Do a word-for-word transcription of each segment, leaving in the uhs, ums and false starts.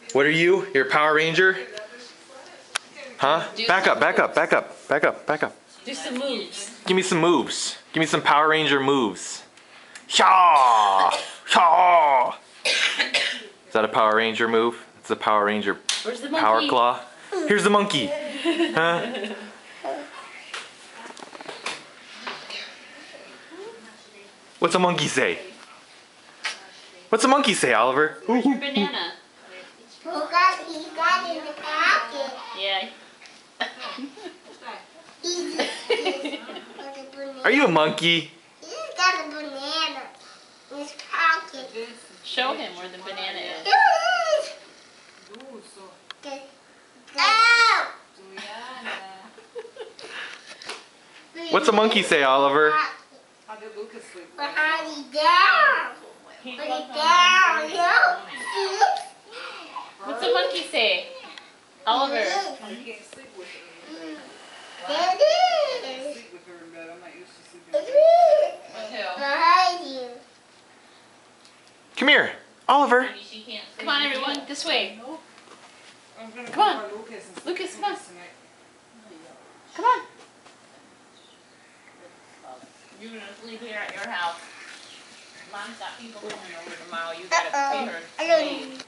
What are you? You're a Power Ranger? Huh? Back up, back up, back up, back up, back up. Do some moves. Give me some moves. Give me some Power Ranger moves. Shaw! Shaw! Is that a Power Ranger move? It's a Power Ranger Where's the monkey? Power Claw. Here's the monkey. Huh? What's a monkey say? What's a monkey say, Oliver? Where's your banana? Lukas, he's got in the pocket. Yeah. Are you a monkey? He's got a banana in his pocket. Show him where the banana is. Oh! What's a monkey say, Oliver? Put it down. Put it down. No. What's a monkey say? Oliver. There it is. Behind you. Come here, Oliver. Come on, everyone, this way. Come on, Lucas, come on. Come on. You're gonna sleep here at your house. Mom's got people coming over tomorrow. You gotta pay her to leave.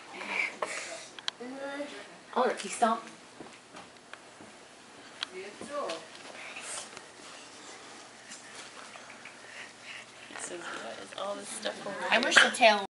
Oh, look, he stomped. So what is all this stuff over? I wish the tail